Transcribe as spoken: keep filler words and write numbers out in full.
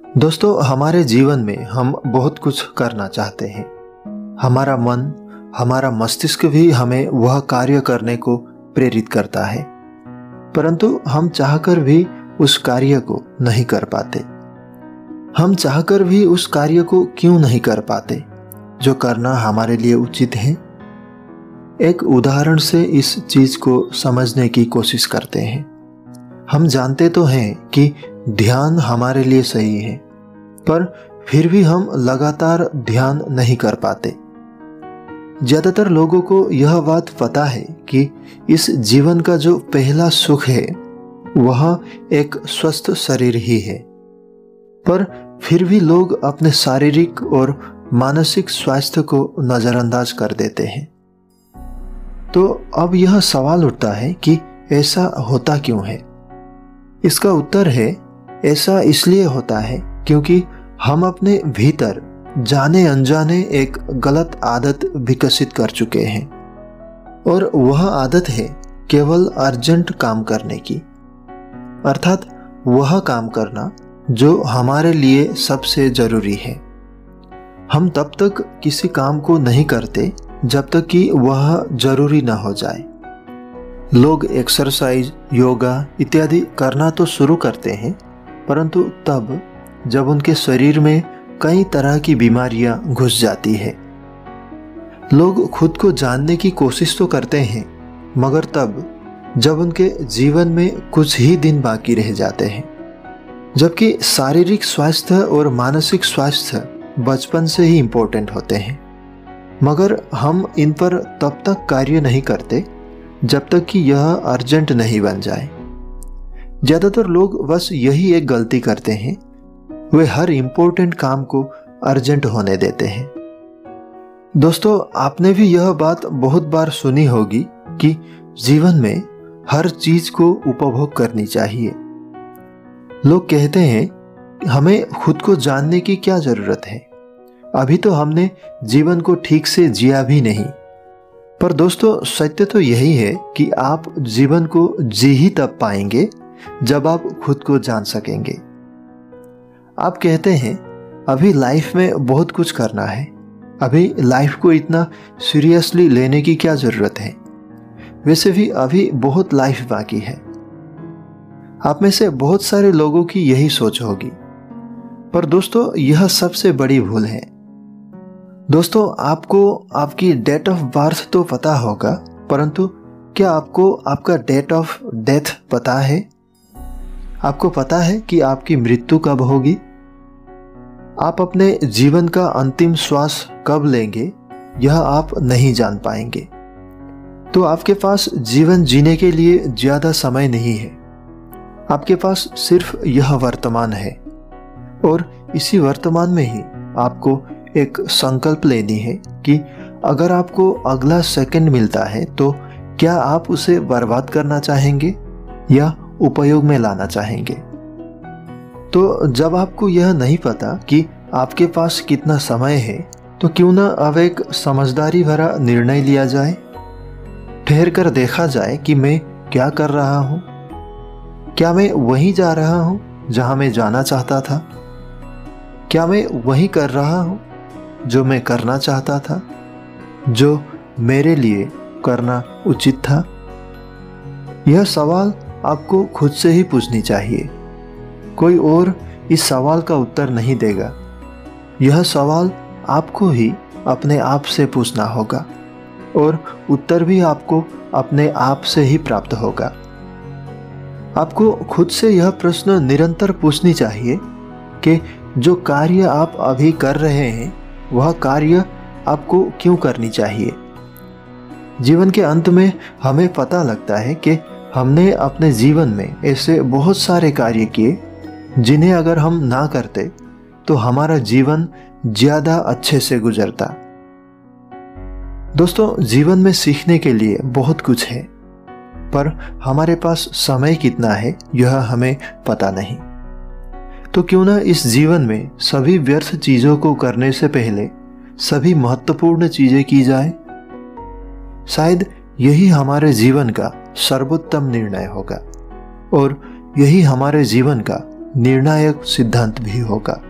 दोस्तों, हमारे जीवन में हम बहुत कुछ करना चाहते हैं। हमारा मन, हमारा मस्तिष्क भी हमें वह कार्य करने को प्रेरित करता है, परंतु हम चाहकर भी उस कार्य को नहीं कर पाते। हम चाहकर भी उस कार्य को क्यों नहीं कर पाते जो करना हमारे लिए उचित है? एक उदाहरण से इस चीज को समझने की कोशिश करते हैं। हम जानते तो हैं कि ध्यान हमारे लिए सही है, पर फिर भी हम लगातार ध्यान नहीं कर पाते। ज्यादातर लोगों को यह बात पता है कि इस जीवन का जो पहला सुख है वह एक स्वस्थ शरीर ही है, पर फिर भी लोग अपने शारीरिक और मानसिक स्वास्थ्य को नजरअंदाज कर देते हैं। तो अब यह सवाल उठता है कि ऐसा होता क्यों है? इसका उत्तर है, ऐसा इसलिए होता है क्योंकि हम अपने भीतर जाने अनजाने एक गलत आदत विकसित कर चुके हैं, और वह आदत है केवल अर्जेंट काम करने की, अर्थात वह काम करना जो हमारे लिए सबसे जरूरी है। हम तब तक किसी काम को नहीं करते जब तक कि वह जरूरी ना हो जाए। लोग एक्सरसाइज, योगा इत्यादि करना तो शुरू करते हैं, परंतु तब जब उनके शरीर में कई तरह की बीमारियां घुस जाती है। लोग खुद को जानने की कोशिश तो करते हैं, मगर तब जब उनके जीवन में कुछ ही दिन बाकी रह जाते हैं। जबकि शारीरिक स्वास्थ्य और मानसिक स्वास्थ्य बचपन से ही इम्पोर्टेंट होते हैं, मगर हम इन पर तब तक कार्य नहीं करते जब तक कि यह अर्जेंट नहीं बन जाए। ज्यादातर लोग बस यही एक गलती करते हैं, वे हर इम्पोर्टेंट काम को अर्जेंट होने देते हैं। दोस्तों, आपने भी यह बात बहुत बार सुनी होगी कि जीवन में हर चीज को उपभोग करनी चाहिए। लोग कहते हैं हमें खुद को जानने की क्या जरूरत है, अभी तो हमने जीवन को ठीक से जिया भी नहीं। पर दोस्तों, सत्य तो यही है कि आप जीवन को जी ही तब पाएंगे जब आप खुद को जान सकेंगे। आप कहते हैं अभी लाइफ में बहुत कुछ करना है, अभी लाइफ को इतना सीरियसली लेने की क्या जरूरत है, वैसे भी अभी बहुत लाइफ बाकी है। आप में से बहुत सारे लोगों की यही सोच होगी, पर दोस्तों यह सबसे बड़ी भूल है। दोस्तों, आपको आपकी डेट ऑफ बर्थ तो पता होगा, परंतु क्या आपको आपका डेट ऑफ डेथ पता है? आपको पता है कि आपकी मृत्यु कब होगी? आप अपने जीवन का अंतिम श्वास कब लेंगे, यह आप नहीं जान पाएंगे। तो आपके पास जीवन जीने के लिए ज्यादा समय नहीं है। आपके पास सिर्फ यह वर्तमान है, और इसी वर्तमान में ही आपको एक संकल्प लेनी है कि अगर आपको अगला सेकंड मिलता है तो क्या आप उसे बर्बाद करना चाहेंगे या उपयोग में लाना चाहेंगे। तो जब आपको यह नहीं पता कि आपके पास कितना समय है, तो क्यों ना अब एक समझदारी भरा निर्णय लिया जाए। ठहर कर देखा जाए कि मैं क्या कर रहा हूँ। क्या मैं वहीं जा रहा हूँ जहाँ मैं जाना चाहता था? क्या मैं वही कर रहा हूँ जो मैं करना चाहता था, जो मेरे लिए करना उचित था? यह सवाल आपको खुद से ही पूछनी चाहिए। कोई और इस सवाल का उत्तर नहीं देगा। यह सवाल आपको ही अपने आप से पूछना होगा, और उत्तर भी आपको अपने आप से ही प्राप्त होगा। आपको खुद से यह प्रश्न निरंतर पूछनी चाहिए कि जो कार्य आप अभी कर रहे हैं वह कार्य आपको क्यों करनी चाहिए। जीवन के अंत में हमें पता लगता है कि हमने अपने जीवन में ऐसे बहुत सारे कार्य किए जिन्हें अगर हम ना करते तो हमारा जीवन ज्यादा अच्छे से गुजरता। दोस्तों, जीवन में सीखने के लिए बहुत कुछ है, पर हमारे पास समय कितना है यह हमें पता नहीं। तो क्यों ना इस जीवन में सभी व्यर्थ चीजों को करने से पहले सभी महत्वपूर्ण चीजें की जाए। शायद यही हमारे जीवन का सर्वोत्तम निर्णय होगा, और यही हमारे जीवन का निर्णायक सिद्धांत भी होगा।